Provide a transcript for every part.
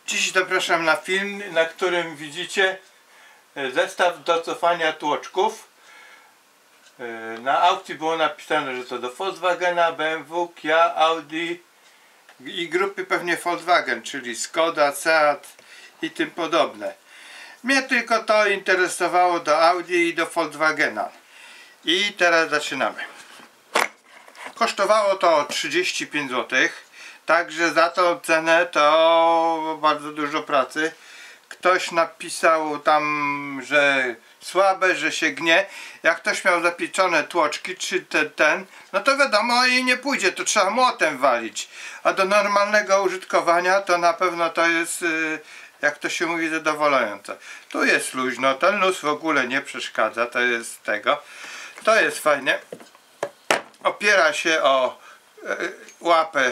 Dziś zapraszam na film, na którym widzicie zestaw do cofania tłoczków. Na aukcji było napisane, że to do Volkswagena, BMW, Kia, Audi i grupy pewnie Volkswagen, czyli Skoda, Seat i tym podobne. Mnie tylko to interesowało do Audi i do Volkswagena. I teraz zaczynamy. Kosztowało to 35 zł. Także za tą cenę to bardzo dużo pracy. Ktoś napisał tam, że słabe, że się gnie. Jak ktoś miał zapieczone tłoczki czy no to wiadomo i nie pójdzie, to trzeba młotem walić. A do normalnego użytkowania to na pewno to jest, jak to się mówi, zadowalające. Tu jest luźno, ten luz w ogóle nie przeszkadza, to jest tego. To jest fajne. Opiera się o łapę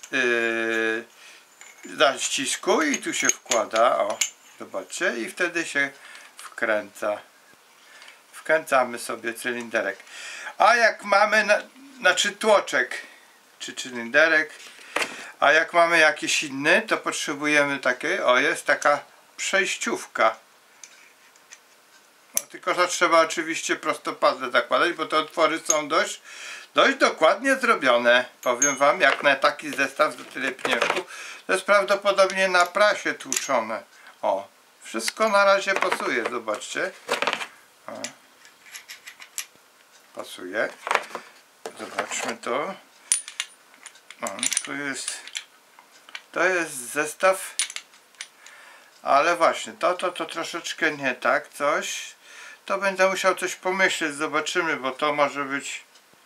za ścisku i tu się wkłada, o, zobaczcie, i wtedy się wkręca. Wkręcamy sobie cylinderek. A jak mamy, znaczy tłoczek czy cylinderek, a jak mamy jakiś inny, to potrzebujemy takiej, o, jest taka przejściówka. No, tylko że trzeba oczywiście prostopadle zakładać, bo te otwory są dość dokładnie zrobione. Powiem wam, jak na taki zestaw do tyle pieniężków, to jest prawdopodobnie na prasie tłuczone. O, wszystko na razie pasuje, zobaczcie. O. Pasuje. Zobaczmy to. O, to jest zestaw, ale właśnie, to troszeczkę nie tak, coś. To będę musiał coś pomyśleć, zobaczymy, bo to może być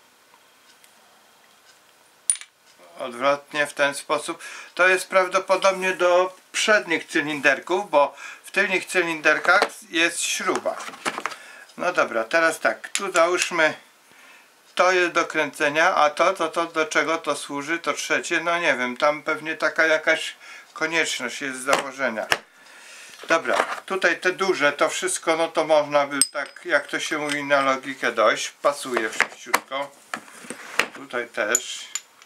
odwrotnie w ten sposób. To jest prawdopodobnie do przednich cylinderków, bo w tylnych cylinderkach jest śruba. No dobra, teraz tak, tu załóżmy, to jest do kręcenia, a to do czego to służy, to trzecie, no nie wiem, tam pewnie taka jakaś konieczność jest założenia. Dobra, tutaj te duże, to wszystko, no to można by tak, jak to się mówi, na logikę dojść, pasuje wszyściutko. Tutaj też.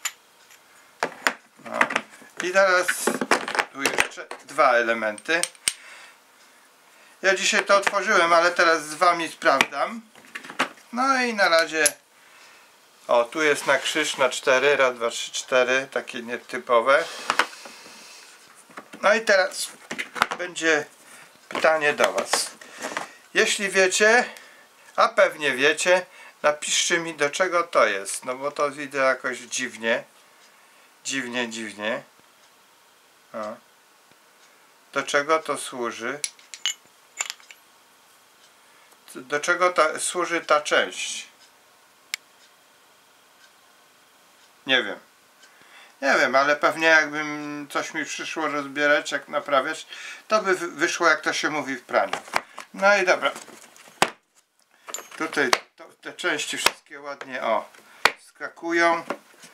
No. I teraz tu jeszcze dwa elementy. Ja dzisiaj to otworzyłem, ale teraz z wami sprawdzam. No i na razie, o, tu jest na krzyż na 4, raz, 2, 3, 4, takie nietypowe. No i teraz będzie pytanie do was. Jeśli wiecie, a pewnie wiecie, napiszcie mi, do czego to jest, no bo to widzę jakoś dziwnie. Dziwnie. O. Do czego to służy? Do czego służy ta część? Nie wiem, ale pewnie jakbym coś mi przyszło rozbierać, jak naprawiać, to by wyszło, jak to się mówi, w praniu. No i dobra. Tutaj te części wszystkie ładnie, o, skakują.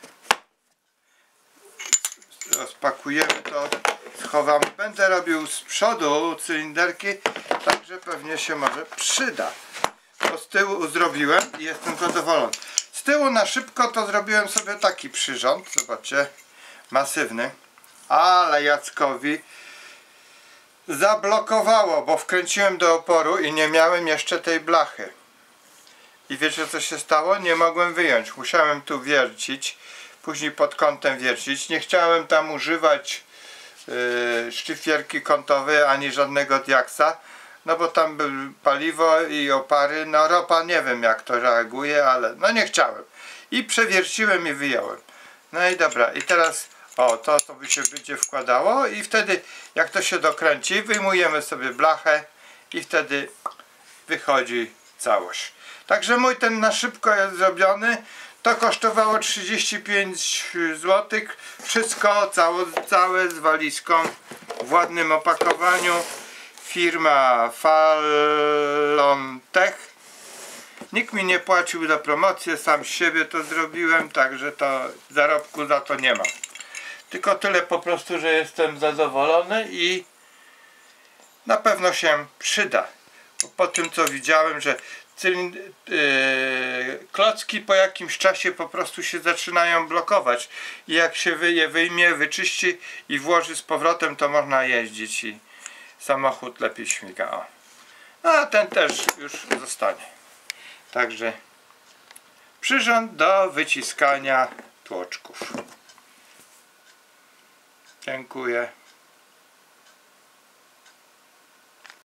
Rozpakujemy to, schowamy. Będę robił z przodu cylinderki, także pewnie się może przyda. Bo z tyłu zrobiłem i jestem zadowolony. Z tyłu na szybko to zrobiłem sobie taki przyrząd, zobaczcie, masywny, ale Jackowi zablokowało, bo wkręciłem do oporu i nie miałem jeszcze tej blachy. I wiecie, co się stało? Nie mogłem wyjąć, musiałem tu wiercić, później pod kątem wiercić. Nie chciałem tam używać szlifierki kątowej ani żadnego diaksa, no bo tam był paliwo i opary. No ropa nie wiem, jak to reaguje, ale no nie chciałem. I przewierciłem i wyjąłem. No i dobra, i teraz o, to by się będzie wkładało i wtedy jak to się dokręci, wyjmujemy sobie blachę i wtedy wychodzi całość. Także mój ten na szybko jest zrobiony. To kosztowało 35 zł. Wszystko całe z walizką w ładnym opakowaniu. Firma Falontech. Nikt mi nie płacił za promocję, sam z siebie to zrobiłem, także to zarobku za to nie mam. Tylko tyle po prostu, że jestem zadowolony i na pewno się przyda. Bo po tym, co widziałem, że klocki po jakimś czasie po prostu się zaczynają blokować i jak się je wyjmie, wyczyści i włoży z powrotem, to można jeździć i samochód lepiej śmiga. O. A ten też już zostanie. Także przyrząd do wyciskania tłoczków. Dziękuję.